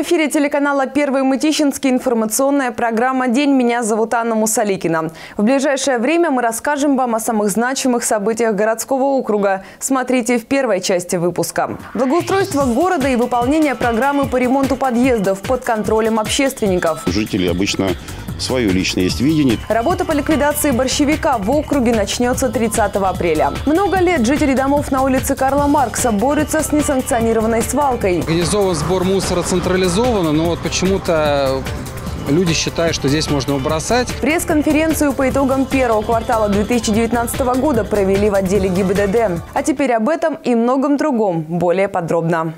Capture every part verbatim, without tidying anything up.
В эфире телеканала «Первый Мытищинский» информационная программа «День». Меня зовут Анна Мусаликина. В ближайшее время мы расскажем вам о самых значимых событиях городского округа. Смотрите в первой части выпуска. Благоустройство города и выполнение программы по ремонту подъездов под контролем общественников. Жители обычно свое личное есть видение. Работа по ликвидации борщевика в округе начнется тридцатого апреля. Много лет жители домов на улице Карла Маркса борются с несанкционированной свалкой. Организован сбор мусора централизованно, но вот почему-то люди считают, что здесь можно бросать. Пресс-конференцию по итогам первого квартала две тысячи девятнадцатого года провели в отделе ГИБДД. А теперь об этом и многом другом более подробно.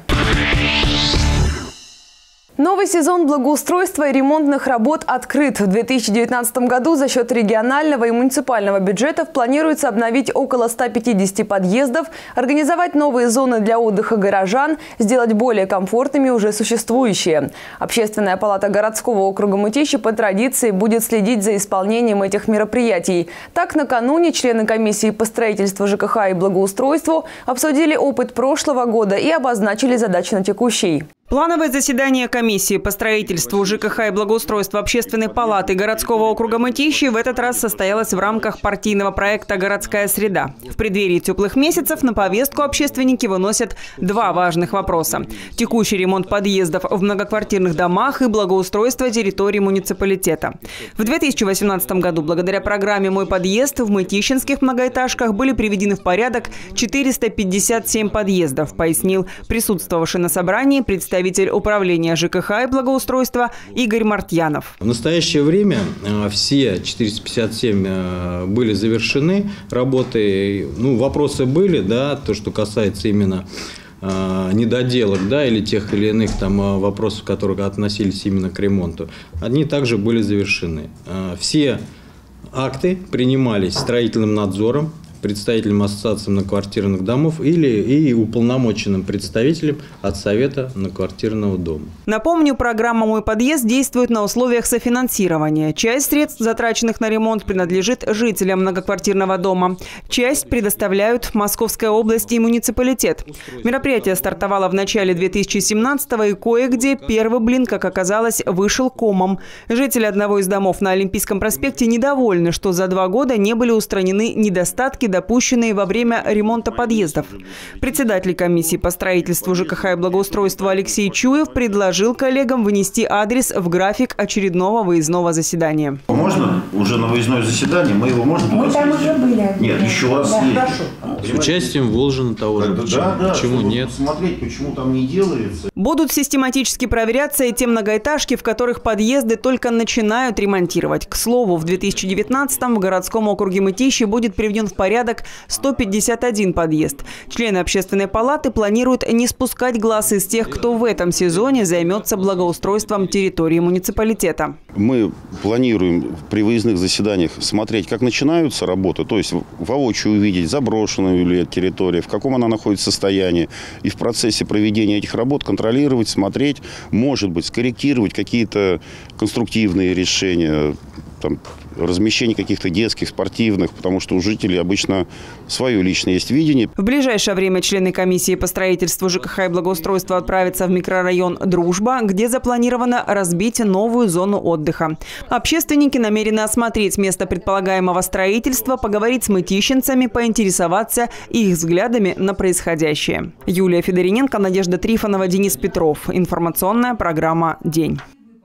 Новый сезон благоустройства и ремонтных работ открыт. В две тысячи девятнадцатом году за счет регионального и муниципального бюджетов планируется обновить около ста пятидесяти подъездов, организовать новые зоны для отдыха горожан, сделать более комфортными уже существующие. Общественная палата городского округа Мытищи по традиции будет следить за исполнением этих мероприятий. Так, накануне члены комиссии по строительству ЖКХ и благоустройству обсудили опыт прошлого года и обозначили задачи на текущий. Плановое заседание комиссии по строительству ЖКХ и благоустройству Общественной палаты городского округа Мытищи в этот раз состоялось в рамках партийного проекта «Городская среда». В преддверии теплых месяцев на повестку общественники выносят два важных вопроса – текущий ремонт подъездов в многоквартирных домах и благоустройство территории муниципалитета. В две тысячи восемнадцатом году благодаря программе «Мой подъезд» в мытищинских многоэтажках были приведены в порядок четыреста пятьдесят семь подъездов, пояснил присутствовавший на собрании представитель управления ЖКХ и благоустройства Игорь Мартьянов. В настоящее время все четыреста пятьдесят семь были завершены работы. Ну, вопросы были, да, то, что касается именно недоделок, да, или тех или иных там вопросов, которые относились именно к ремонту. Они также были завершены. Все акты принимались строительным надзором, представителем ассоциации многоквартирных домов или и уполномоченным представителем от Совета многоквартирного дома. Напомню, программа «Мой подъезд» действует на условиях софинансирования. Часть средств, затраченных на ремонт, принадлежит жителям многоквартирного дома. Часть предоставляют Московская область и муниципалитет. Мероприятие стартовало в начале две тысячи семнадцатого и кое-где первый блин, как оказалось, вышел комом. Жители одного из домов на Олимпийском проспекте недовольны, что за два года не были устранены недостатки, допущенные во время ремонта подъездов. Председатель комиссии по строительству ЖКХ и благоустройству Алексей Чуев предложил коллегам внести адрес в график очередного выездного заседания. Можно уже на выездное заседание? Мы его можем? Мы там уже были. Нет, еще у вас да, есть. С участием Волжина того же. Почему, да, да, почему нет? Посмотреть, почему там не делается. Будут систематически проверяться и те многоэтажки, в которых подъезды только начинают ремонтировать. К слову, в две тысячи девятнадцатом в городском округе Мытищи будет приведен в порядок сто пятьдесят один подъезд. Члены общественной палаты планируют не спускать глаз из тех, кто в этом сезоне займется благоустройством территории муниципалитета. Мы планируем при выездных заседаниях смотреть, как начинаются работы, то есть воочию увидеть, заброшенную ли территория, в каком она находится состоянии, и в процессе проведения этих работ контролировать, смотреть, может быть, скорректировать какие-то конструктивные решения, там, размещение каких-то детских, спортивных, потому что у жителей обычно свое личное есть видение. В ближайшее время члены комиссии по строительству ЖКХ и благоустройства отправятся в микрорайон «Дружба», где запланировано разбить новую зону отдыха. Общественники намерены осмотреть место предполагаемого строительства, поговорить с мытищинцами, поинтересоваться их взглядами на происходящее. Юлия Федориненко, Надежда Трифонова, Денис Петров. Информационная программа «День».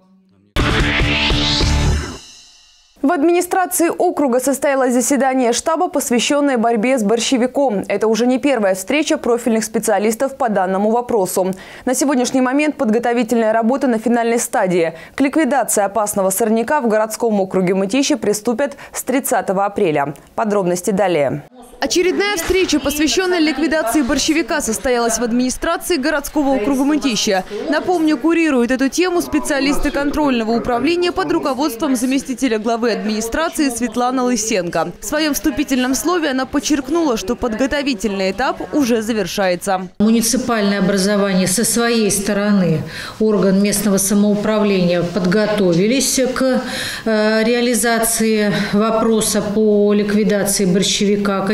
В администрации округа состоялось заседание штаба, посвященное борьбе с борщевиком. Это уже не первая встреча профильных специалистов по данному вопросу. На сегодняшний момент подготовительная работа на финальной стадии. К ликвидации опасного сорняка в городском округе Мытищи приступят с тридцатого апреля. Подробности далее. Очередная встреча, посвященная ликвидации борщевика, состоялась в администрации городского округа Мытищи. Напомню, курируют эту тему специалисты контрольного управления под руководством заместителя главы администрации Светланы Лысенко. В своем вступительном слове она подчеркнула, что подготовительный этап уже завершается. Муниципальное образование со своей стороны, орган местного самоуправления, подготовились к э, реализации вопроса по ликвидации борщевика.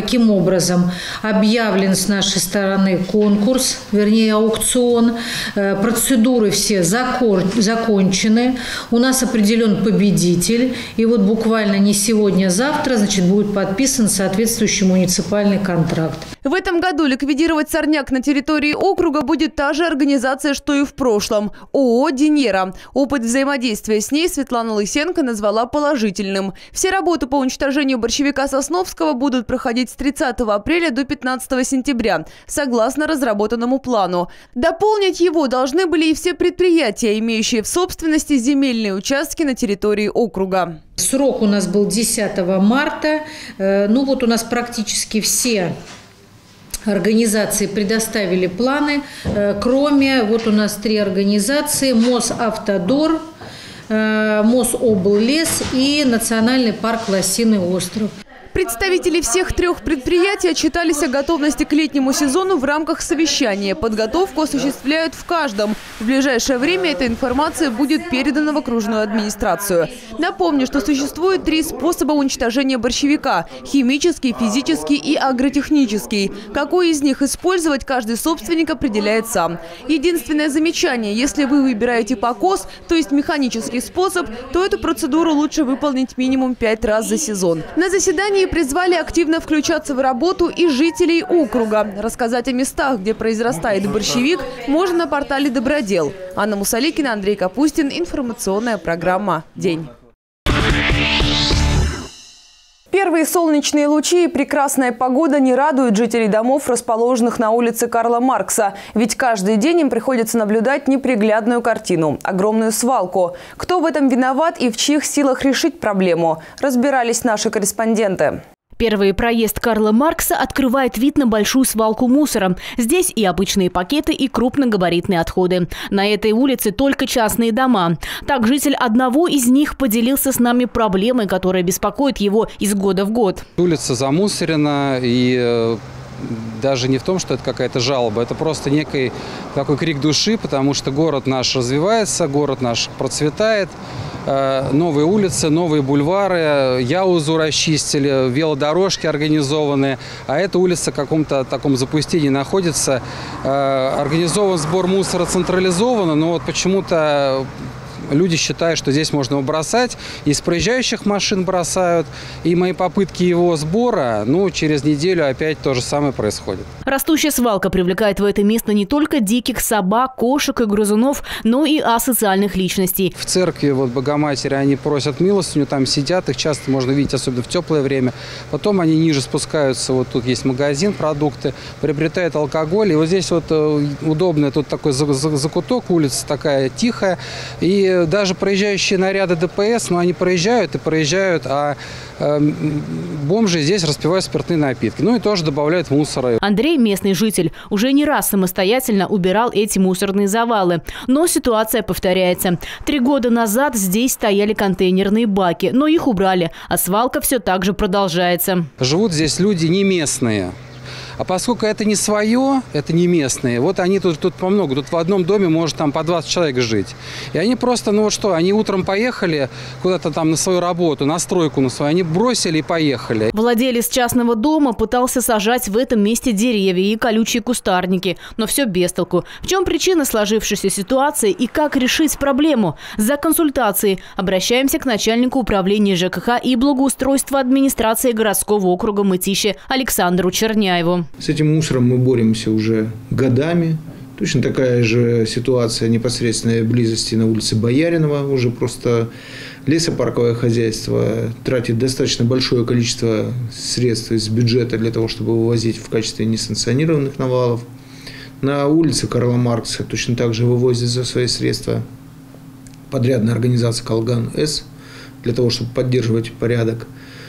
каким образом? Объявлен с нашей стороны конкурс, вернее аукцион. Процедуры все закончены. У нас определен победитель. И вот буквально не сегодня, а завтра, значит, будет подписан соответствующий муниципальный контракт. В этом году ликвидировать сорняк на территории округа будет та же организация, что и в прошлом – ООО «Денера». Опыт взаимодействия с ней Светлана Лысенко назвала положительным. Все работы по уничтожению борщевика Сосновского будут проходить с тридцатого апреля до пятнадцатого сентября, согласно разработанному плану. Дополнить его должны были и все предприятия, имеющие в собственности земельные участки на территории округа. Срок у нас был десятого марта. Ну вот у нас практически все организации предоставили планы, кроме, вот у нас три организации: Мосавтодор, Мособллес и Национальный парк Лосиный остров. Представители всех трех предприятий отчитались о готовности к летнему сезону в рамках совещания. Подготовку осуществляют в каждом. В ближайшее время эта информация будет передана в окружную администрацию. Напомню, что существует три способа уничтожения борщевика – химический, физический и агротехнический. Какой из них использовать, каждый собственник определяет сам. Единственное замечание – если вы выбираете покос, то есть механический способ, то эту процедуру лучше выполнить минимум пять раз за сезон. На заседании призвали активно включаться в работу и жителей округа. Рассказать о местах, где произрастает борщевик, можно на портале «Добродел». Анна Мусаликина, Андрей Капустин. Информационная программа «День». Первые солнечные лучи и прекрасная погода не радуют жителей домов, расположенных на улице Карла Маркса. Ведь каждый день им приходится наблюдать неприглядную картину – огромную свалку. Кто в этом виноват и в чьих силах решить проблему? Разбирались наши корреспонденты. Первый проезд Карла Маркса открывает вид на большую свалку мусора. Здесь и обычные пакеты, и крупногабаритные отходы. На этой улице только частные дома. Так, житель одного из них поделился с нами проблемой, которая беспокоит его из года в год. Улица замусорена, и э, даже не в том, что это какая-то жалоба. Это просто некий такой крик души, потому что город наш развивается, город наш процветает. Новые улицы, новые бульвары, Яузу расчистили, велодорожки организованы, а эта улица в каком-то таком запустении находится. Организован сбор мусора централизованно, но вот почему-то люди считают, что здесь можно его бросать. Из проезжающих машин бросают. И мои попытки его сбора, ну, через неделю опять то же самое происходит. Растущая свалка привлекает в это место не только диких собак, кошек и грызунов, но и асоциальных личностей. В церкви вот Богоматери они просят милостыню, там сидят, их часто можно видеть, особенно в теплое время. Потом они ниже спускаются, вот тут есть магазин, продукты, приобретают алкоголь. И вот здесь вот удобно, тут такой закуток, улица такая тихая. И даже проезжающие наряды ДПС, ну, они проезжают и проезжают, а э, бомжи здесь распивают спиртные напитки. Ну и тоже добавляют мусора. Андрей, местный житель, уже не раз самостоятельно убирал эти мусорные завалы. Но ситуация повторяется. Три года назад здесь стояли контейнерные баки, но их убрали, а свалка все так же продолжается. Живут здесь люди не местные. А поскольку это не свое, это не местные, вот они тут, тут по много. Тут в одном доме может там по двадцать человек жить. И они просто, ну вот что, они утром поехали куда-то там на свою работу, на стройку на свою, они бросили и поехали. Владелец частного дома пытался сажать в этом месте деревья и колючие кустарники, но все без толку. В чем причина сложившейся ситуации и как решить проблему? За консультацией обращаемся к начальнику управления ЖКХ и благоустройства администрации городского округа Мытищи Александру Черняеву. С этим мусором мы боремся уже годами. Точно такая же ситуация непосредственной близости на улице Бояринова. Уже просто лесопарковое хозяйство тратит достаточно большое количество средств из бюджета для того, чтобы вывозить в качестве несанкционированных навалов. На улице Карла Маркса точно так же вывозят за свои средства подрядная организация «Колган-С» для того, чтобы поддерживать порядок.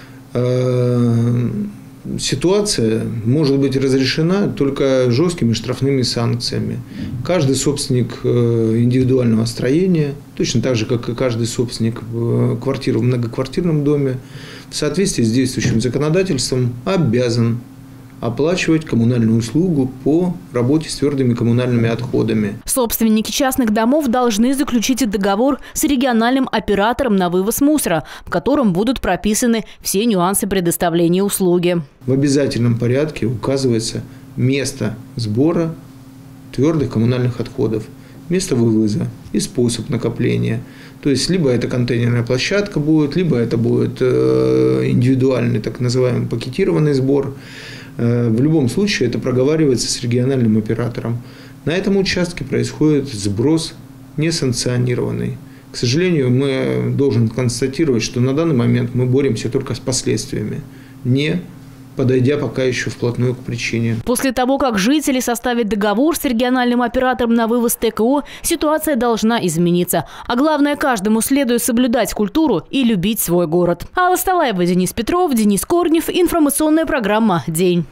Ситуация может быть разрешена только жесткими штрафными санкциями. Каждый собственник индивидуального строения, точно так же, как и каждый собственник квартиры в многоквартирном доме, в соответствии с действующим законодательством обязан оплачивать коммунальную услугу по работе с твердыми коммунальными отходами. Собственники частных домов должны заключить договор с региональным оператором на вывоз мусора, в котором будут прописаны все нюансы предоставления услуги. В обязательном порядке указывается место сбора твердых коммунальных отходов, место вывоза и способ накопления. То есть, либо это контейнерная площадка будет, либо это будет индивидуальный, так называемый, пакетированный сбор. В любом случае, это проговаривается с региональным оператором. На этом участке происходит сброс несанкционированный. К сожалению, мы должен констатировать, что на данный момент мы боремся только с последствиями, не подойдя пока еще вплотную к причине. После того, как жители составят договор с региональным оператором на вывоз ТКО, ситуация должна измениться. А главное, каждому следует соблюдать культуру и любить свой город. Алла Сталаева, Денис Петров, Денис Корнев. Информационная программа «День».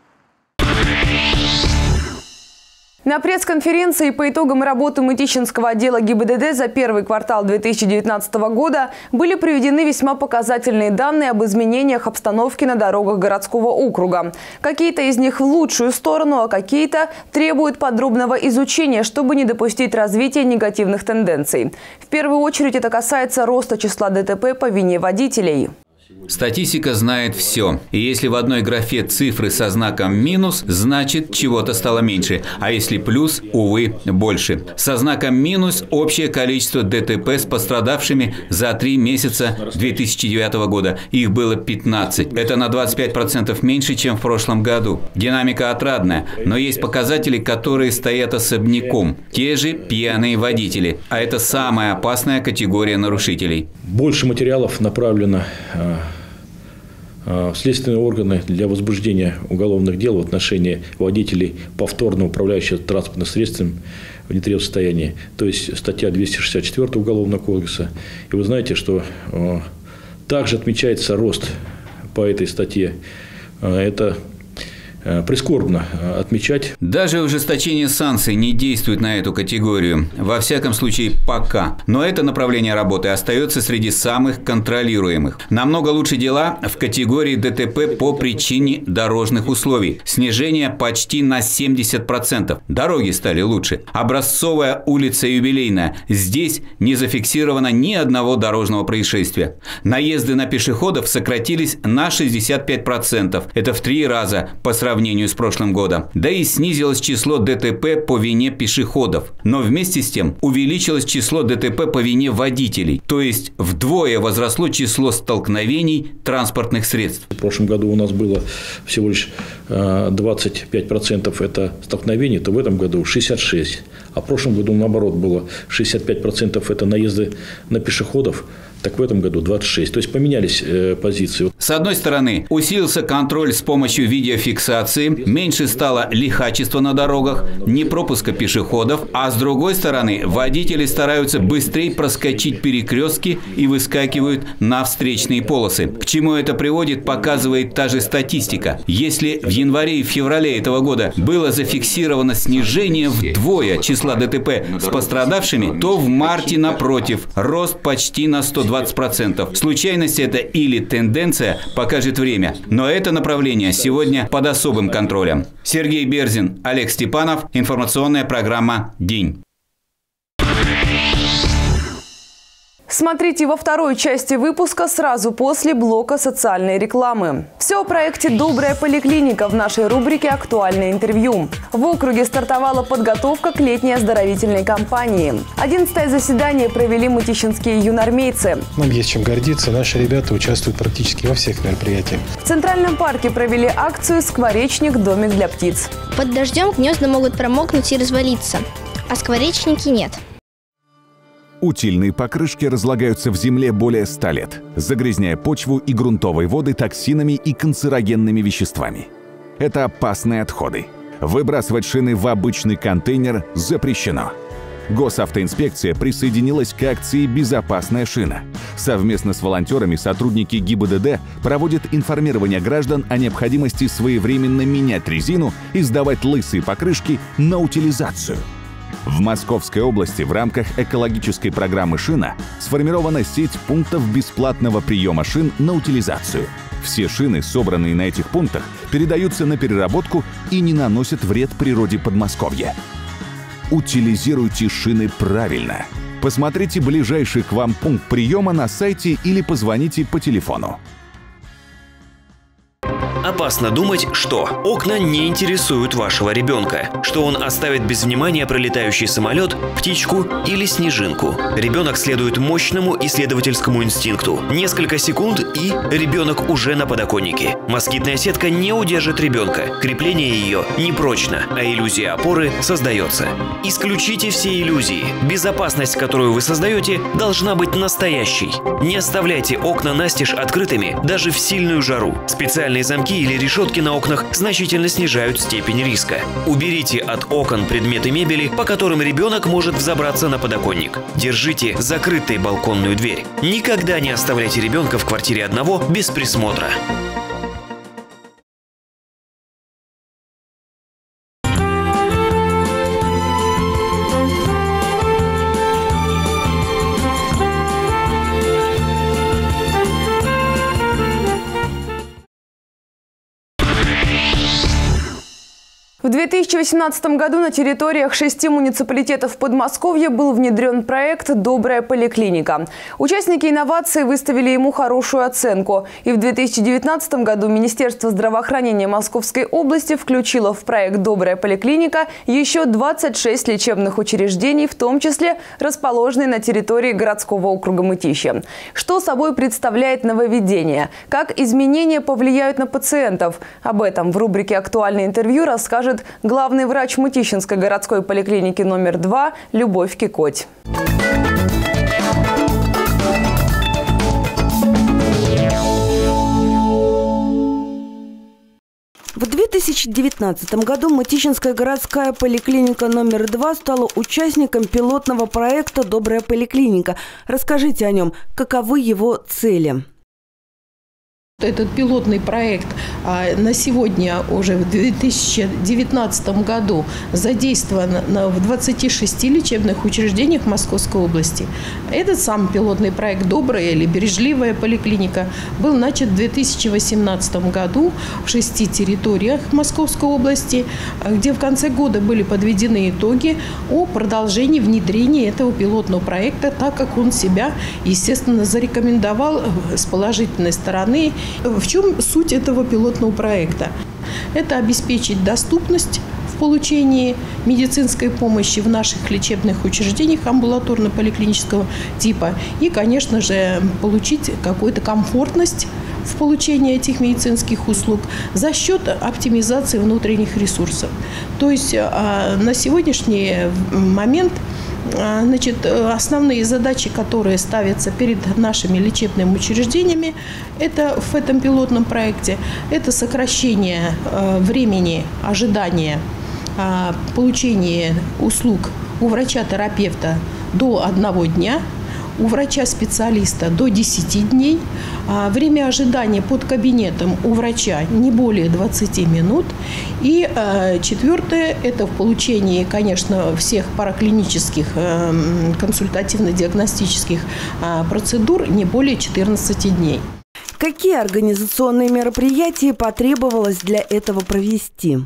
На пресс-конференции по итогам работы Мытищинского отдела ГИБДД за первый квартал две тысячи девятнадцатого года были приведены весьма показательные данные об изменениях обстановки на дорогах городского округа. Какие-то из них в лучшую сторону, а какие-то требуют подробного изучения, чтобы не допустить развития негативных тенденций. В первую очередь это касается роста числа ДТП по вине водителей. Статистика знает все. И если в одной графе цифры со знаком минус, значит чего-то стало меньше. А если плюс, увы, больше. Со знаком минус общее количество ДТП с пострадавшими за три месяца две тысячи девятого года. Их было пятнадцать. Это на двадцать пять процентов меньше, чем в прошлом году. Динамика отрадная. Но есть показатели, которые стоят особняком. Те же пьяные водители. А это самая опасная категория нарушителей. Больше материалов направлено в следственные органы для возбуждения уголовных дел в отношении водителей, повторно управляющих транспортным средством в нетрезвом состоянии. То есть статья двести шестьдесят четыре Уголовного кодекса. И вы знаете, что также отмечается рост по этой статье. Это прискорбно отмечать. Даже ужесточение санкций не действует на эту категорию. Во всяком случае, пока. Но это направление работы остается среди самых контролируемых. Намного лучше дела в категории ДТП по причине дорожных условий. Снижение почти на семьдесят процентов. Дороги стали лучше. Образцовая улица Юбилейная. Здесь не зафиксировано ни одного дорожного происшествия. Наезды на пешеходов сократились на шестьдесят пять процентов. Это в три раза по сравнению сравнению с прошлым годом. Да и снизилось число ДТП по вине пешеходов. Но вместе с тем увеличилось число ДТП по вине водителей. То есть вдвое возросло число столкновений транспортных средств. В прошлом году у нас было всего лишь двадцать пять процентов это столкновений, то в этом году шестьдесят шесть процентов. А в прошлом году, наоборот, было шестьдесят пять процентов это наезды на пешеходов. Так в этом году двадцать шесть. То есть поменялись э, позиции. С одной стороны, усилился контроль с помощью видеофиксации, меньше стало лихачества на дорогах, не пропуска пешеходов, а с другой стороны, водители стараются быстрее проскочить перекрестки и выскакивают на встречные полосы. К чему это приводит, показывает та же статистика. Если в январе и в феврале этого года было зафиксировано снижение вдвое числа ДТП с пострадавшими, то в марте, напротив, рост почти на сто двадцать процентов. Случайность это или тенденция, покажет время. Но это направление сегодня под особым контролем. Сергей Берзин, Олег Степанов. Информационная программа «День». Смотрите во второй части выпуска сразу после блока социальной рекламы. Все о проекте «Добрая поликлиника» в нашей рубрике «Актуальное интервью». В округе стартовала подготовка к летней оздоровительной кампании. одиннадцатое заседание провели мытищинские юнармейцы. Нам есть чем гордиться. Наши ребята участвуют практически во всех мероприятиях. В Центральном парке провели акцию «Скворечник. Домик для птиц». Под дождем гнезда могут промокнуть и развалиться, а скворечники нет. Утильные покрышки разлагаются в земле более ста лет, загрязняя почву и грунтовые воды токсинами и канцерогенными веществами. Это опасные отходы. Выбрасывать шины в обычный контейнер запрещено. Госавтоинспекция присоединилась к акции «Безопасная шина». Совместно с волонтерами сотрудники ГИБДД проводят информирование граждан о необходимости своевременно менять резину и сдавать лысые покрышки на утилизацию. В Московской области в рамках экологической программы «Шина» сформирована сеть пунктов бесплатного приема шин на утилизацию. Все шины, собранные на этих пунктах, передаются на переработку и не наносят вред природе Подмосковья. Утилизируйте шины правильно. Посмотрите ближайший к вам пункт приема на сайте или позвоните по телефону. Опасно думать, что окна не интересуют вашего ребенка, что он оставит без внимания пролетающий самолет, птичку или снежинку. Ребенок следует мощному исследовательскому инстинкту. Несколько секунд, и ребенок уже на подоконнике. Москитная сетка не удержит ребенка. Крепление ее непрочно, а иллюзия опоры создается. Исключите все иллюзии. Безопасность, которую вы создаете, должна быть настоящей. Не оставляйте окна настежь открытыми даже в сильную жару. Специальные замки или решетки на окнах значительно снижают степень риска. Уберите от окон предметы мебели, по которым ребенок может взобраться на подоконник. Держите закрытой балконную дверь. Никогда не оставляйте ребенка в квартире одного без присмотра. В две тысячи восемнадцатом году на территориях шести муниципалитетов Подмосковья был внедрен проект «Добрая поликлиника». Участники инновации выставили ему хорошую оценку. И в две тысячи девятнадцатом году Министерство здравоохранения Московской области включило в проект «Добрая поликлиника» еще двадцать шесть лечебных учреждений, в том числе расположенные на территории городского округа Мытищи. Что собой представляет нововведение? Как изменения повлияют на пациентов? Об этом в рубрике «Актуальное интервью» расскажет главный врач Мытищинской городской поликлиники номер два Любовь Кикоть. В две тысячи девятнадцатом году Мытищинская городская поликлиника номер два стала участником пилотного проекта «Добрая поликлиника». Расскажите о нем. Каковы его цели? Этот пилотный проект на сегодня уже в две тысячи девятнадцатом году задействован в двадцати шести лечебных учреждениях Московской области. Этот сам пилотный проект «Добрая» или «Бережливая поликлиника» был начат в две тысячи восемнадцатом году в шести территориях Московской области, где в конце года были подведены итоги о продолжении внедрения этого пилотного проекта, так как он себя, естественно, зарекомендовал с положительной стороны. В чем суть этого пилотного проекта? Это обеспечить доступность в получении медицинской помощи в наших лечебных учреждениях амбулаторно-поликлинического типа и, конечно же, получить какую-то комфортность в получении этих медицинских услуг за счет оптимизации внутренних ресурсов. То есть на сегодняшний момент Значит, основные задачи, которые ставятся перед нашими лечебными учреждениями, это в этом пилотном проекте, это сокращение времени ожидания получения услуг у врача-терапевта до одного дня, у врача-специалиста до десяти дней, а время ожидания под кабинетом у врача не более двадцати минут. И э, четвертое – это в получении, конечно, всех параклинических э, консультативно-диагностических э, процедур не более четырнадцати дней. Какие организационные мероприятия потребовалось для этого провести?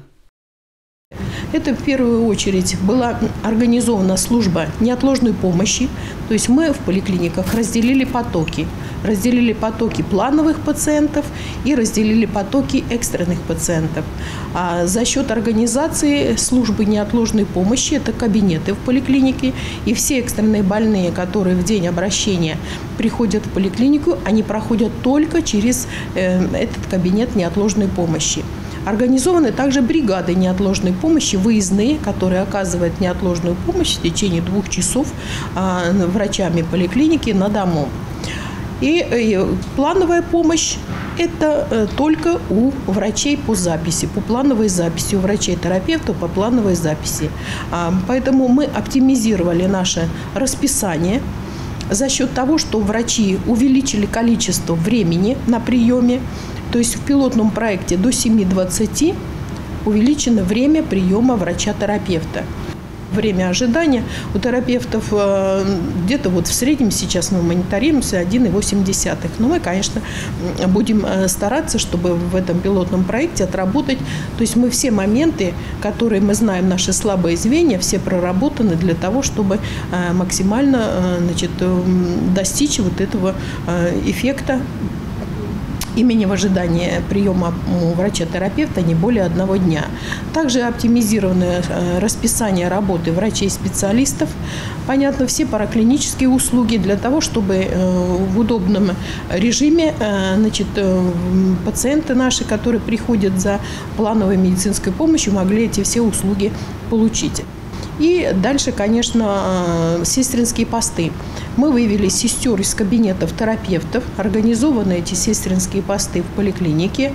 Это в первую очередь была организована служба неотложной помощи. То есть мы в поликлиниках разделили потоки. Разделили потоки плановых пациентов и разделили потоки экстренных пациентов. А за счет организации службы неотложной помощи, это кабинеты в поликлинике, и все экстренные больные, которые в день обращения приходят в поликлинику, они проходят только через э, этот кабинет неотложной помощи. Организованы также бригады неотложной помощи, выездные, которые оказывают неотложную помощь в течение двух часов а, врачами поликлиники на дому. И, и плановая помощь – это э, только у врачей по записи, по плановой записи, у врачей-терапевтов по плановой записи. А, поэтому мы оптимизировали наше расписание за счет того, что врачи увеличили количество времени на приеме. То есть в пилотном проекте до семи двадцати увеличено время приема врача-терапевта. время ожидания у терапевтов где-то вот в среднем сейчас мы мониторируемся один и восемь десятых. Но мы, конечно, будем стараться, чтобы в этом пилотном проекте отработать. То есть мы все моменты, которые мы знаем, наши слабые звенья, все проработаны для того, чтобы максимально, значит, достичь вот этого эффекта имени в ожидании приема у врача-терапевта не более одного дня. Также оптимизированное расписание работы врачей-специалистов. Понятно, все параклинические услуги для того, чтобы в удобном режиме, значит, пациенты наши, которые приходят за плановой медицинской помощью, могли эти все услуги получить. И дальше, конечно, сестринские посты. Мы вывели сестер из кабинетов терапевтов, организованы эти сестринские посты в поликлинике.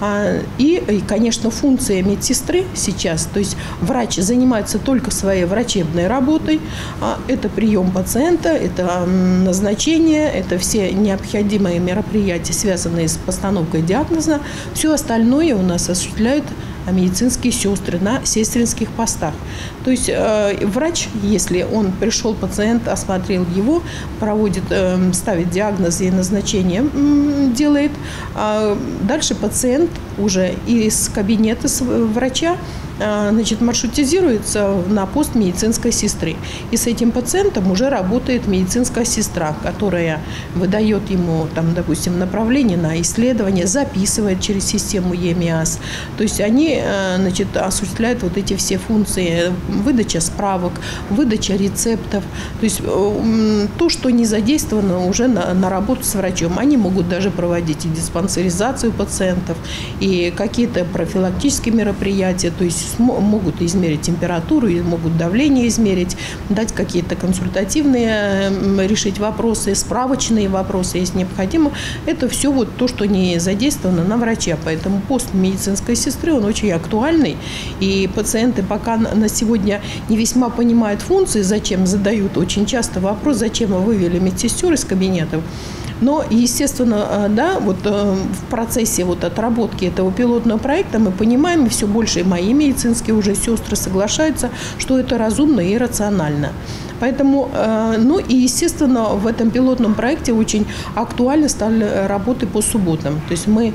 И, конечно, функция медсестры сейчас, то есть врач занимается только своей врачебной работой. Это прием пациента, это назначение, это все необходимые мероприятия, связанные с постановкой диагноза. Все остальное у нас осуществляют медицинские сестры на сестринских постах. То есть э, врач, если он пришел, пациент осмотрел его, проводит, э, ставит диагноз и назначение э, делает, а дальше пациент уже из кабинета врача значит, маршрутизируется на пост медицинской сестры. И с этим пациентом уже работает медицинская сестра, которая выдает ему, там, допустим, направление на исследование, записывает через систему ЕМИАС. То есть они, значит, осуществляют вот эти все функции: выдача справок, выдача рецептов. То есть то, что не задействовано уже на, на работу с врачом. Они могут даже проводить и диспансеризацию пациентов, и какие-то профилактические мероприятия, то есть могут измерить температуру, могут давление измерить, дать какие-то консультативные, решить вопросы, справочные вопросы, если необходимо. Это все вот то, что не задействовано на врача. Поэтому пост медицинской сестры, он очень актуальный. И пациенты пока на сегодня не весьма понимают функции, зачем задают очень часто вопрос, зачем вы вывели медсестер из кабинетов. Но, естественно, да, вот в процессе вот отработки этого пилотного проекта мы понимаем, и все больше и мои медицинские уже сестры соглашаются, что это разумно и рационально. Поэтому, ну и, естественно, в этом пилотном проекте очень актуальны стали работы по субботам. То есть мы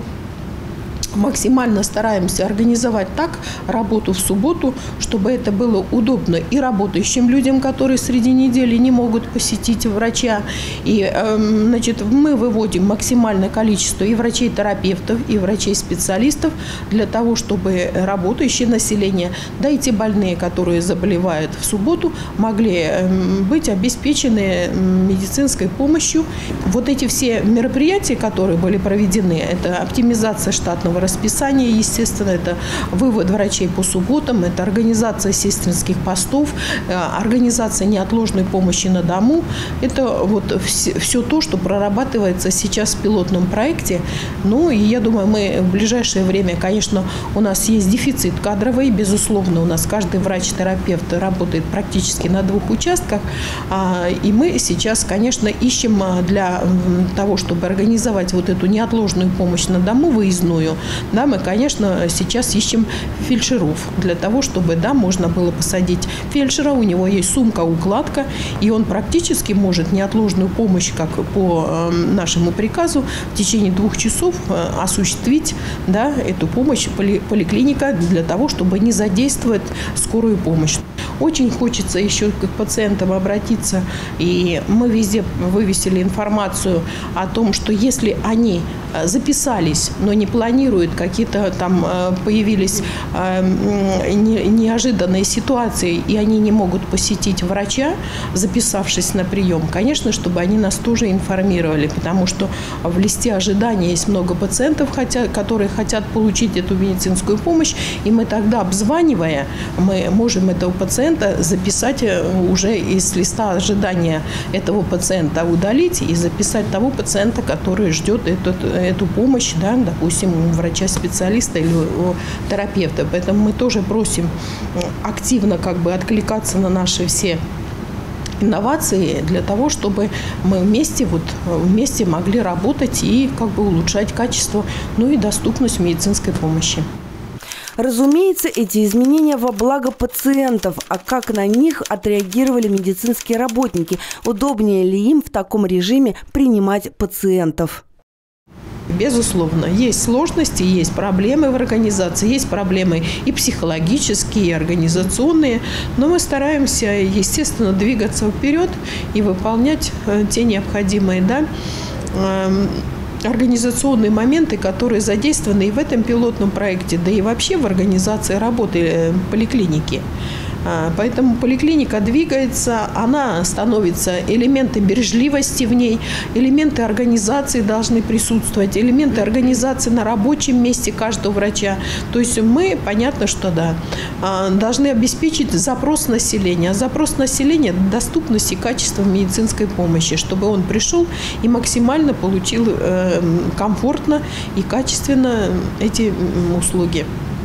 максимально стараемся организовать так работу в субботу, чтобы это было удобно и работающим людям, которые среди недели не могут посетить врача. И, значит, мы выводим максимальное количество и врачей-терапевтов, и врачей-специалистов для того, чтобы работающее население, да и те больные, которые заболевают в субботу, могли быть обеспечены медицинской помощью. Вот эти все мероприятия, которые были проведены, это оптимизация штатного расписание, естественно, это вывод врачей по субботам, это организация сестринских постов, организация неотложной помощи на дому. Это вот все, все то, что прорабатывается сейчас в пилотном проекте. Ну, и я думаю, мы в ближайшее время, конечно, у нас есть дефицит кадровый, безусловно, у нас каждый врач-терапевт работает практически на двух участках, и мы сейчас, конечно, ищем для того, чтобы организовать вот эту неотложную помощь на дому, выездную. Да, мы, конечно, сейчас ищем фельдшеров для того, чтобы, да, можно было посадить фельдшера, у него есть сумка-укладка, и он практически может неотложную помощь, как по э, нашему приказу, в течение двух часов э, осуществить, да, эту помощь поли, поликлиника для того, чтобы не задействовать скорую помощь. Очень хочется еще к пациентам обратиться, и мы везде вывесили информацию о том, что если они записались, но не планируют, какие-то там появились неожиданные ситуации, и они не могут посетить врача, записавшись на прием, конечно, чтобы они нас тоже информировали, потому что в листе ожидания есть много пациентов, которые хотят получить эту медицинскую помощь, и мы тогда, обзванивая, мы можем этого пациента записать уже из листа ожидания этого пациента, удалить и записать того пациента, который ждет этот, эту помощь, да, допустим, у врача-специалиста или у терапевта. Поэтому мы тоже просим активно как бы откликаться на наши все инновации для того, чтобы мы вместе, вот, вместе могли работать и как бы улучшать качество, ну и доступность медицинской помощи. Разумеется, эти изменения во благо пациентов. А как на них отреагировали медицинские работники? Удобнее ли им в таком режиме принимать пациентов? Безусловно, есть сложности, есть проблемы в организации, есть проблемы и психологические, и организационные, но мы стараемся, естественно, двигаться вперед и выполнять те необходимые, да, организационные моменты, которые задействованы и в этом пилотном проекте, да и вообще в организации работы поликлиники. Поэтому поликлиника двигается, она становится, элементы бережливости в ней, элементы организации должны присутствовать, элементы организации на рабочем месте каждого врача. То есть мы, понятно, что да, должны обеспечить запрос населения. Запрос населения – доступность и качество медицинской помощи, чтобы он пришел и максимально получил комфортно и качественно эти услуги.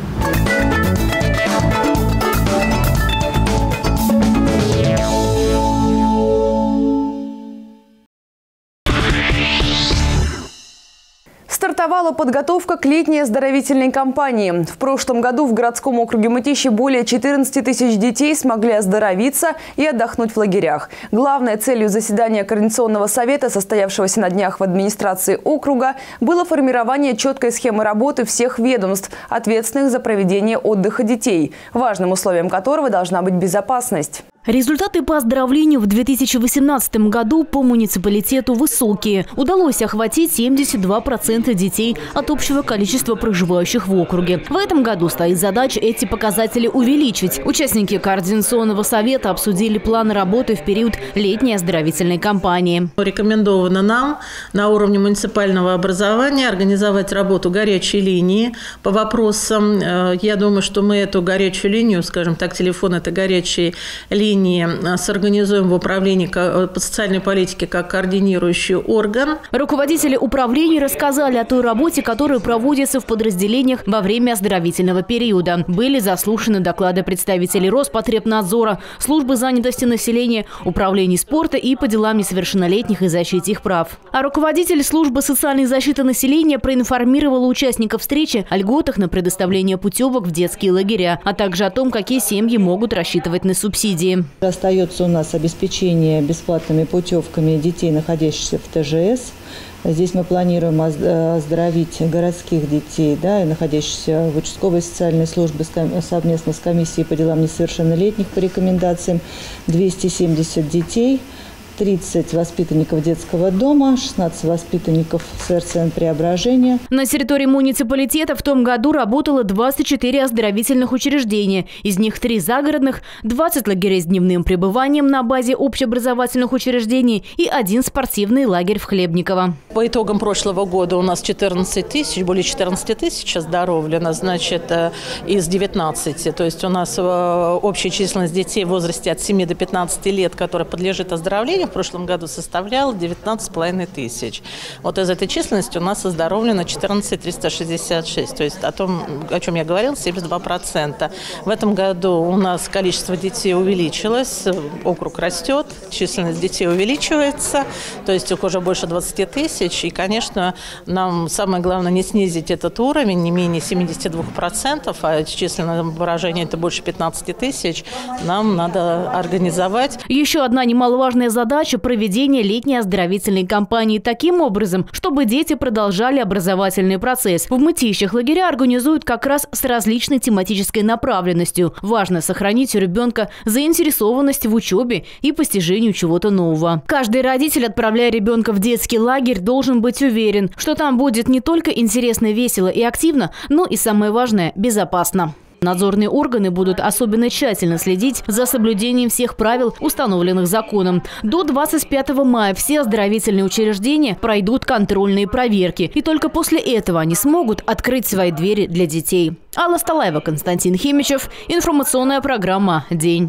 Стартовала подготовка к летней оздоровительной кампании. В прошлом году в городском округе Мытищи более четырнадцати тысяч детей смогли оздоровиться и отдохнуть в лагерях. Главной целью заседания Координационного совета, состоявшегося на днях в администрации округа, было формирование четкой схемы работы всех ведомств, ответственных за проведение отдыха детей, важным условием которого должна быть безопасность. Результаты по оздоровлению в две тысячи восемнадцатом году по муниципалитету высокие. Удалось охватить семьдесят два процента детей от общего количества проживающих в округе. В этом году стоит задача эти показатели увеличить. Участники Координационного совета обсудили планы работы в период летней оздоровительной кампании. Рекомендовано нам на уровне муниципального образования организовать работу горячей линии по вопросам. Я думаю, что мы эту горячую линию, скажем так, телефон этой горячей линии, сорганизуем в управлении по социальной политике как координирующий орган. Руководители управления рассказали о той работе, которая проводится в подразделениях во время оздоровительного периода. Были заслушаны доклады представителей Роспотребнадзора, службы занятости населения, управления спорта и по делам несовершеннолетних и защите их прав. А руководитель службы социальной защиты населения проинформировала участников встречи о льготах на предоставление путевок в детские лагеря, а также о том, какие семьи могут рассчитывать на субсидии. Остается у нас обеспечение бесплатными путевками детей, находящихся в Тэ Жэ Эс. Здесь мы планируем оздоровить городских детей, да, находящихся в участковой социальной службе совместно с комиссией по делам несовершеннолетних по рекомендациям двести семьдесят детей. тридцать воспитанников детского дома, шестнадцать воспитанников Эс Эр Цэ Эн Преображения. На территории муниципалитета в том году работало двадцать четыре оздоровительных учреждения. Из них три загородных, двадцать лагерей с дневным пребыванием на базе общеобразовательных учреждений и один спортивный лагерь в Хлебниково. По итогам прошлого года у нас четырнадцать тысяч, более четырнадцати тысяч оздоровлено, значит, из девятнадцати. То есть у нас общая численность детей в возрасте от семи до пятнадцати лет, которая подлежит оздоровлению, в прошлом году составляла девятнадцать с половиной тысяч. Вот из этой численности у нас оздоровлено четырнадцать тысяч триста шестьдесят шесть. То есть о том, о чем я говорила, семьдесят два процента. В этом году у нас количество детей увеличилось, округ растет, численность детей увеличивается, то есть их уже больше двадцати тысяч. И, конечно, нам самое главное не снизить этот уровень, не менее семидесяти двух процентов, а численное выражение это больше пятнадцати тысяч, нам надо организовать. Еще одна немаловажная задача – проведения летней оздоровительной кампании таким образом, чтобы дети продолжали образовательный процесс. В Мытищах лагеря организуют как раз с различной тематической направленностью. Важно сохранить у ребенка заинтересованность в учебе и постижению чего-то нового. Каждый родитель, отправляя ребенка в детский лагерь, должен быть уверен, что там будет не только интересно, весело и активно, но и, самое важное, безопасно. Надзорные органы будут особенно тщательно следить за соблюдением всех правил, установленных законом. До двадцать пятого мая все оздоровительные учреждения пройдут контрольные проверки. И только после этого они смогут открыть свои двери для детей. Алла Сталаева, Константин Химичев. Информационная программа «День».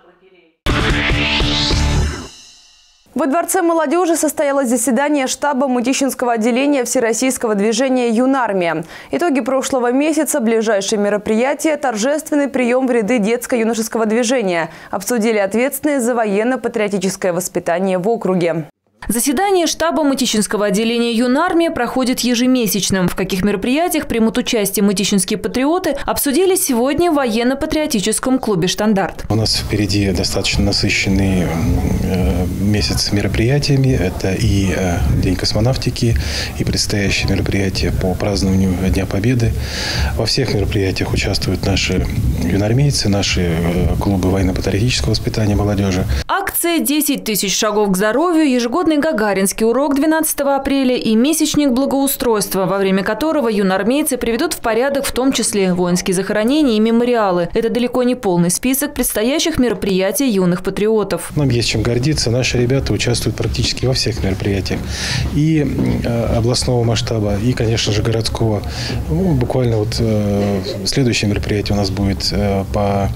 Во Дворце молодежи состоялось заседание штаба Мытищинского отделения Всероссийского движения «Юнармия». Итоги прошлого месяца, ближайшие мероприятия, торжественный прием в ряды детско-юношеского движения. Обсудили ответственность за военно-патриотическое воспитание в округе. Заседание штаба Мытищинского отделения Юнармии проходит ежемесячно. В каких мероприятиях примут участие мытищинские патриоты, обсудили сегодня в военно-патриотическом клубе «Штандарт». У нас впереди достаточно насыщенный месяц мероприятиями. Это и День космонавтики, и предстоящие мероприятия по празднованию Дня Победы. Во всех мероприятиях участвуют наши юнармейцы, наши клубы военно-патриотического воспитания молодежи. Акция «десять тысяч шагов к здоровью», ежегодный гагаринский урок двенадцатого апреля и месячник благоустройства, во время которого юнармейцы приведут в порядок в том числе воинские захоронения и мемориалы. Это далеко не полный список предстоящих мероприятий юных патриотов. Нам есть чем гордиться. Наши ребята участвуют практически во всех мероприятиях. И областного масштаба, и, конечно же, городского. Ну, буквально вот следующее мероприятие у нас будет по...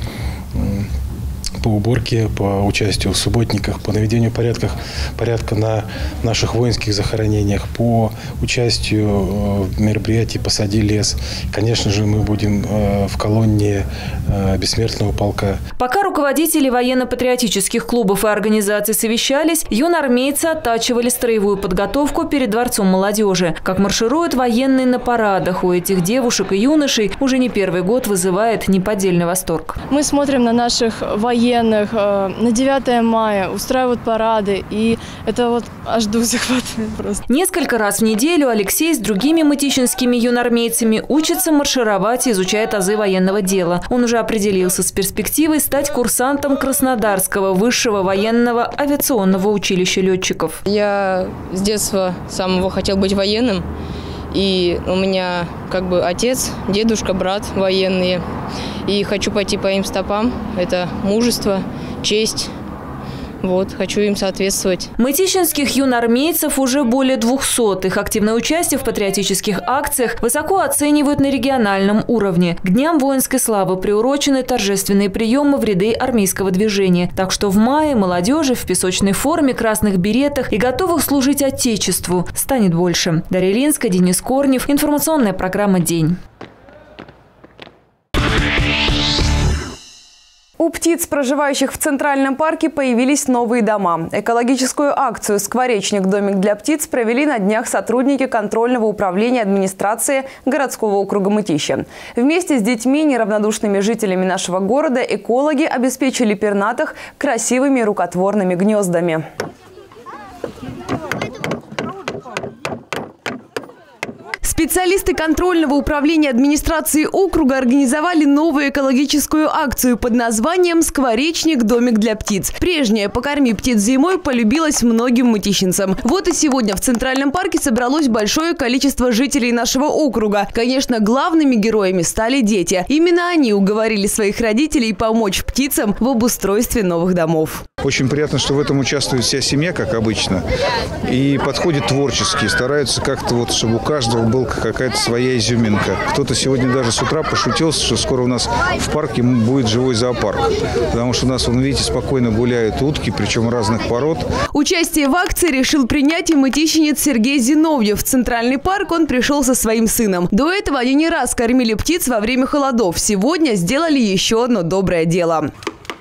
по уборке, по участию в субботниках, по наведению порядка, порядка на наших воинских захоронениях, по участию в мероприятии «Посади лес». Конечно же, мы будем в колонне бессмертного полка. Пока руководители военно-патриотических клубов и организаций совещались, юнармейцы оттачивали строевую подготовку перед Дворцом молодежи. Как маршируют военные на парадах, у этих девушек и юношей уже не первый год вызывает неподдельный восторг. Мы смотрим на наших военных, на девятое мая, устраивают парады, и это вот аж дух захватывает просто. Несколько раз в неделю Алексей с другими мытищинскими юнармейцами учится маршировать и изучает азы военного дела. Он уже определился с перспективой стать курсантом Краснодарского высшего военного авиационного училища летчиков. Я с детства самого хотел быть военным. И у меня как бы отец, дедушка, брат военные. И хочу пойти по им стопам. Это мужество, честь. Вот, хочу им соответствовать. Мытищинских юнармейцев уже более двухсот. Их активное участие в патриотических акциях высоко оценивают на региональном уровне. К Дням воинской славы приурочены торжественные приемы в ряды армейского движения. Так что в мае молодежи в песочной форме, красных беретах и готовых служить Отечеству станет больше. Дарья Линская, Денис Корнев. Информационная программа «День». У птиц, проживающих в Центральном парке, появились новые дома. Экологическую акцию «Скворечник. Домик для птиц» провели на днях сотрудники контрольного управления администрации городского округа Мытища. Вместе с детьми, неравнодушными жителями нашего города, экологи обеспечили пернатых красивыми рукотворными гнездами. Специалисты контрольного управления администрации округа организовали новую экологическую акцию под названием «Скворечник. Домик для птиц». Прежняя «Покорми птиц зимой» полюбилась многим мытищинцам. Вот и сегодня в Центральном парке собралось большое количество жителей нашего округа. Конечно, главными героями стали дети. Именно они уговорили своих родителей помочь птицам в обустройстве новых домов. Очень приятно, что в этом участвует вся семья, как обычно, и подходит творчески, стараются как-то вот, чтобы у каждого была какая-то своя изюминка. Кто-то сегодня даже с утра пошутил, что скоро у нас в парке будет живой зоопарк, потому что у нас, вон, видите, спокойно гуляют утки, причем разных пород. Участие в акции решил принять и мытищинец Сергей Зиновьев. В Центральный парк он пришел со своим сыном. До этого они не раз кормили птиц во время холодов. Сегодня сделали еще одно доброе дело.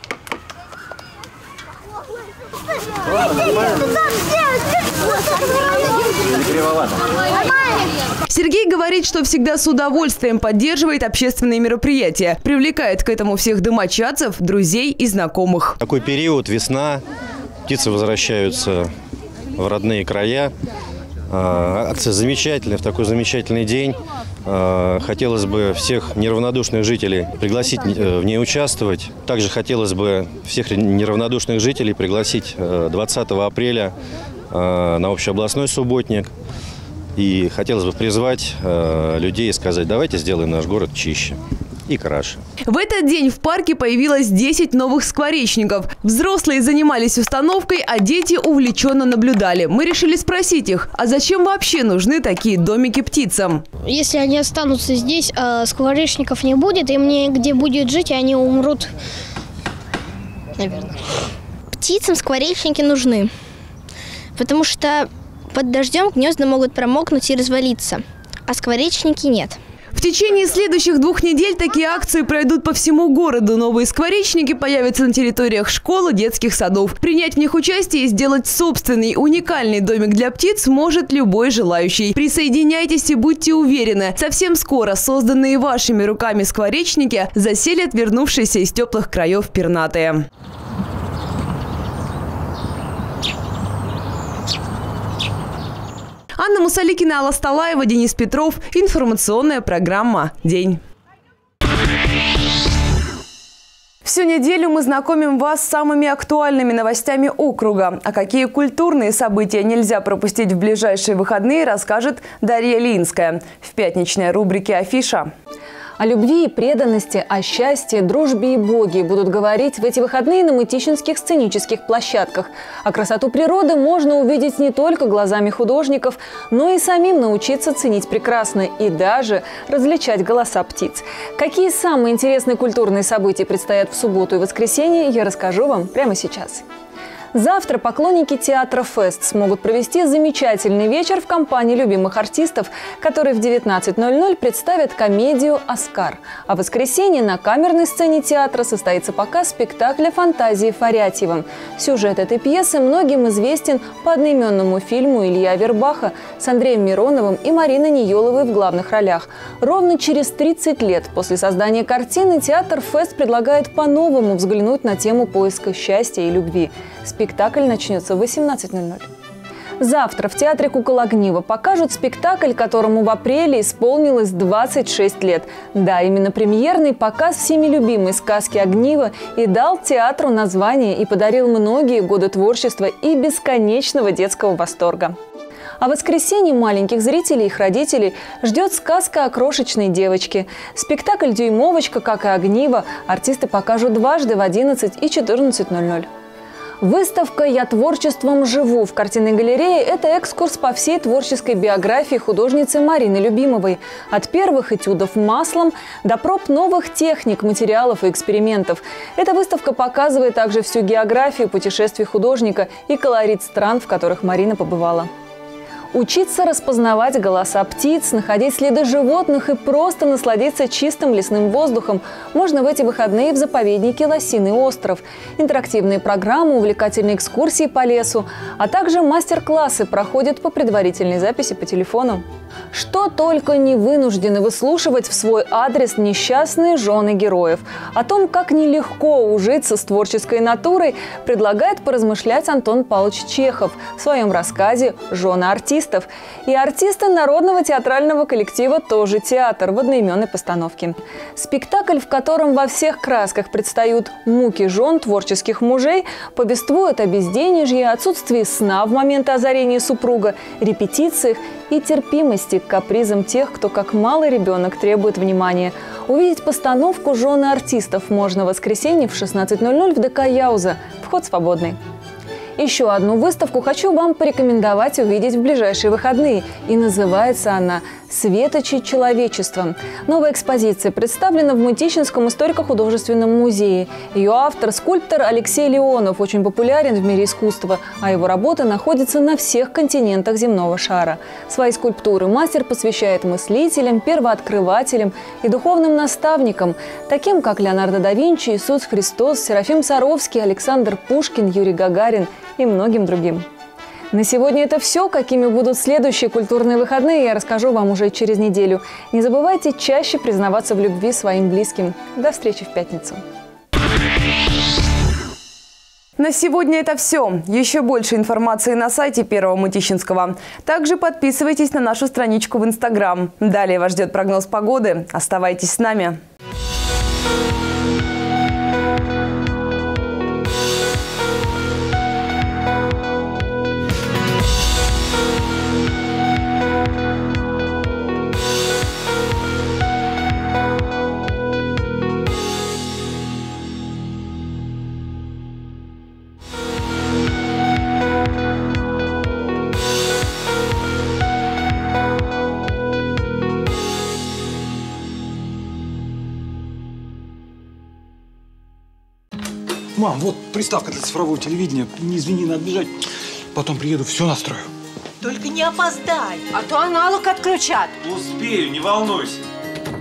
Сергей говорит, что всегда с удовольствием поддерживает общественные мероприятия. Привлекает к этому всех домочадцев, друзей и знакомых. Такой период, весна, птицы возвращаются в родные края. Акция замечательная, в такой замечательный день. Хотелось бы всех неравнодушных жителей пригласить в ней участвовать. Также хотелось бы всех неравнодушных жителей пригласить двадцатого апреля на общеобластной субботник. И хотелось бы призвать людей и сказать: давайте сделаем наш город чище и краше. В этот день в парке появилось десять новых скворечников. Взрослые занимались установкой, а дети увлеченно наблюдали. Мы решили спросить их, а зачем вообще нужны такие домики птицам? Если они останутся здесь, а скворечников не будет, им негде будет жить, и они умрут, наверное. Птицам скворечники нужны, потому что под дождем гнезда могут промокнуть и развалиться, а скворечники нет. В течение следующих двух недель такие акции пройдут по всему городу. Новые скворечники появятся на территориях школ и детских садов. Принять в них участие и сделать собственный уникальный домик для птиц может любой желающий. Присоединяйтесь и будьте уверены, совсем скоро созданные вашими руками скворечники заселят вернувшиеся из теплых краев пернатые. Анна Мусаликина, Алла Сталаева, Денис Петров. Информационная программа «День». Всю неделю мы знакомим вас с самыми актуальными новостями округа. А какие культурные события нельзя пропустить в ближайшие выходные, расскажет Дарья Линская в пятничной рубрике «Афиша». О любви и преданности, о счастье, дружбе и Боге будут говорить в эти выходные на мытищинских сценических площадках. А красоту природы можно увидеть не только глазами художников, но и самим научиться ценить прекрасное и даже различать голоса птиц. Какие самые интересные культурные события предстоят в субботу и воскресенье, я расскажу вам прямо сейчас. Завтра поклонники театра «Фест» смогут провести замечательный вечер в компании любимых артистов, которые в девятнадцать ноль ноль представят комедию «Оскар». А в воскресенье на камерной сцене театра состоится показ спектакля «Фантазии Фарятьева». Сюжет этой пьесы многим известен по одноименному фильму Илья Авербаха с Андреем Мироновым и Мариной Ниеловой в главных ролях. Ровно через тридцать лет после создания картины театр «Фест» предлагает по-новому взглянуть на тему поиска счастья и любви. Спектакль начнется в восемнадцать ноль ноль. Завтра в театре «Кукол Огниво» покажут спектакль, которому в апреле исполнилось двадцать шесть лет. Да, именно премьерный показ всеми любимой сказки «Огниво» и дал театру название и подарил многие годы творчества и бесконечного детского восторга. А в воскресенье маленьких зрителей и их родителей ждет сказка о крошечной девочке. Спектакль «Дюймовочка», как и «Огниво», артисты покажут дважды в одиннадцать и четырнадцать ноль ноль. Выставка «Я творчеством живу» в картинной галерее – это экскурс по всей творческой биографии художницы Марины Любимовой. От первых этюдов маслом до проб новых техник, материалов и экспериментов. Эта выставка показывает также всю географию путешествий художника и колорит стран, в которых Марина побывала. Учиться распознавать голоса птиц, находить следы животных и просто насладиться чистым лесным воздухом можно в эти выходные в заповеднике «Лосиный остров». Интерактивные программы, увлекательные экскурсии по лесу, а также мастер-классы проходят по предварительной записи по телефону. Что только не вынуждены выслушивать в свой адрес несчастные жены героев. О том, как нелегко ужиться с творческой натурой, предлагает поразмышлять Антон Павлович Чехов в своем рассказе «Жены артистов». И артисты народного театрального коллектива «Тоже театр» в одноименной постановке. Спектакль, в котором во всех красках предстают муки жен творческих мужей, повествует о безденежье, отсутствии сна в момент озарения супруга, репетициях и терпимости к капризам тех, кто как малый ребенок требует внимания. Увидеть постановку «Жены артистов» можно в воскресенье в шестнадцать ноль ноль в ДК «Яуза». Вход свободный. Еще одну выставку хочу вам порекомендовать увидеть в ближайшие выходные. И называется она «Светочи человечества». Новая экспозиция представлена в Мытищинском историко-художественном музее. Ее автор – скульптор Алексей Леонов, очень популярен в мире искусства, а его работы находятся на всех континентах земного шара. Свои скульптуры мастер посвящает мыслителям, первооткрывателям и духовным наставникам, таким как Леонардо да Винчи, Иисус Христос, Серафим Саровский, Александр Пушкин, Юрий Гагарин и многим другим. На сегодня это все. Какими будут следующие культурные выходные, я расскажу вам уже через неделю. Не забывайте чаще признаваться в любви своим близким. До встречи в пятницу. На сегодня это все. Еще больше информации на сайте Первого Мытищинского. Также подписывайтесь на нашу страничку в Инстаграм. Далее вас ждет прогноз погоды. Оставайтесь с нами. Мам, вот приставка для цифрового телевидения. Не извини, надо бежать. Потом приеду, все настрою. Только не опоздай, а то аналог отключат. Успею, не волнуйся.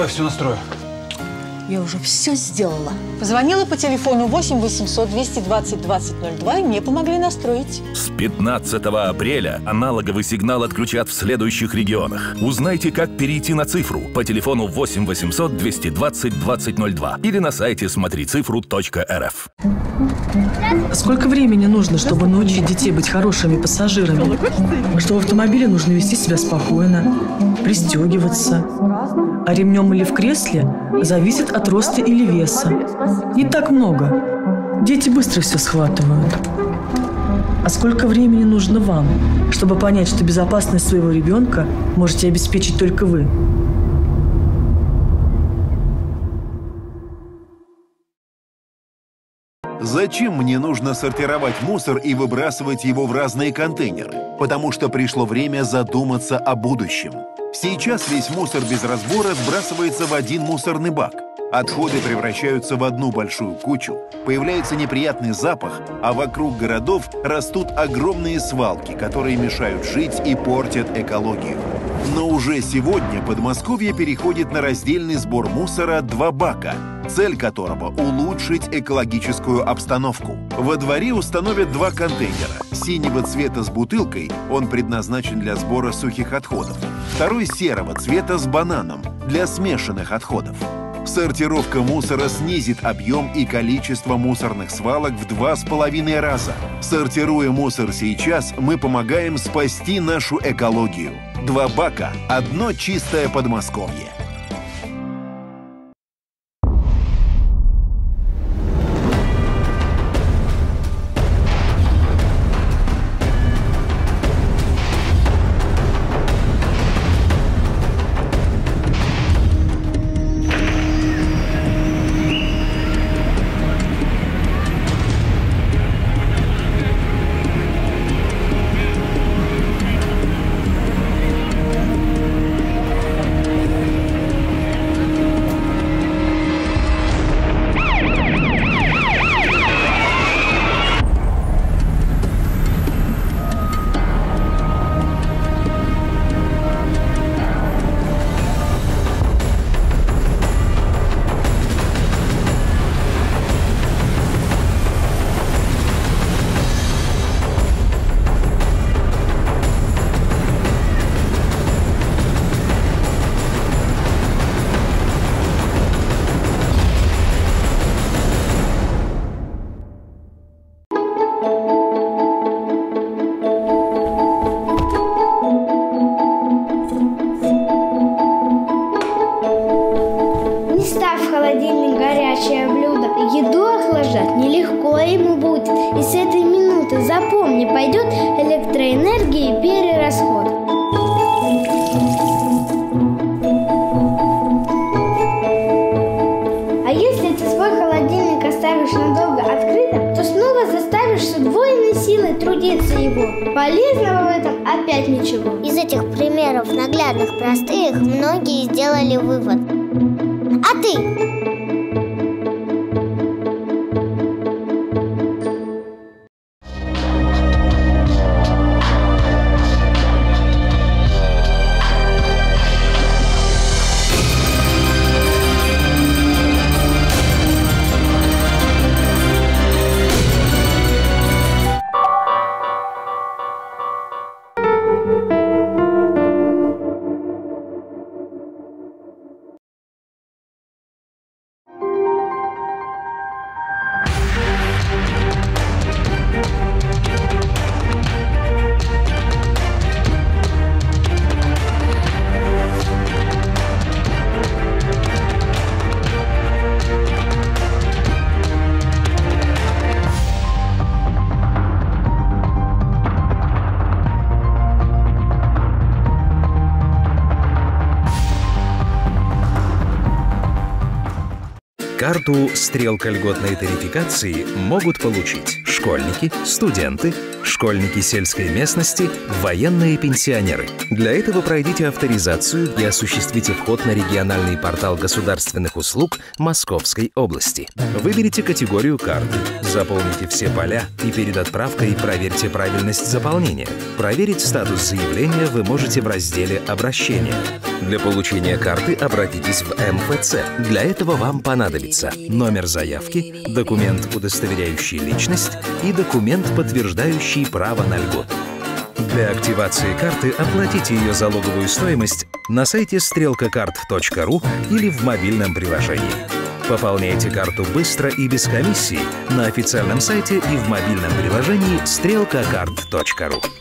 давай все настрою. Я уже все сделала. Позвонила по телефону восемь восемьсот двести двадцать двадцать ноль два, и мне помогли настроить. С пятнадцатого апреля аналоговый сигнал отключат в следующих регионах. Узнайте, как перейти на цифру по телефону восемь восемьсот двести двадцать двадцать ноль два или на сайте смотри цифру точка эр эф. Сколько времени нужно, чтобы научить детей быть хорошими пассажирами? Что в автомобиле нужно вести себя спокойно, пристегиваться. А ремнем или в кресле зависит от роста или веса. Не так много. Дети быстро все схватывают. А сколько времени нужно вам, чтобы понять, что безопасность своего ребенка можете обеспечить только вы? Зачем мне нужно сортировать мусор и выбрасывать его в разные контейнеры? Потому что пришло время задуматься о будущем. Сейчас весь мусор без разбора сбрасывается в один мусорный бак. Отходы превращаются в одну большую кучу, появляется неприятный запах, а вокруг городов растут огромные свалки, которые мешают жить и портят экологию. Но уже сегодня Подмосковье переходит на раздельный сбор мусора «Два бака», цель которого – улучшить экологическую обстановку. Во дворе установят два контейнера. Синего цвета с бутылкой, он предназначен для сбора сухих отходов. Второй серого цвета с бананом, для смешанных отходов. Сортировка мусора снизит объем и количество мусорных свалок в два с половиной раза. Сортируя мусор сейчас, мы помогаем спасти нашу экологию. Два бака – одно чистое Подмосковье. Еду охлаждать нелегко ему будет, и с этой минуты, запомни, пойдет электроэнергия и перерасход. А если ты свой холодильник оставишь надолго открытым, то снова заставишь с удвоенной силой трудиться его. Полезного в этом опять ничего. Из этих примеров наглядных, простых, многие сделали вывод. А ты? Карту «Стрелка льготной тарификации» могут получить школьники, студенты, школьники сельской местности, военные пенсионеры. Для этого пройдите авторизацию и осуществите вход на региональный портал государственных услуг Московской области. Выберите категорию карты, заполните все поля и перед отправкой проверьте правильность заполнения. Проверить статус заявления вы можете в разделе «Обращение». Для получения карты обратитесь в эм эф цэ. Для этого вам понадобится номер заявки, документ, удостоверяющий личность и документ, подтверждающий право на льготу. Для активации карты оплатите ее залоговую стоимость на сайте стрелка карт точка ру или в мобильном приложении. Пополняйте карту быстро и без комиссии на официальном сайте и в мобильном приложении стрелка карт точка ру.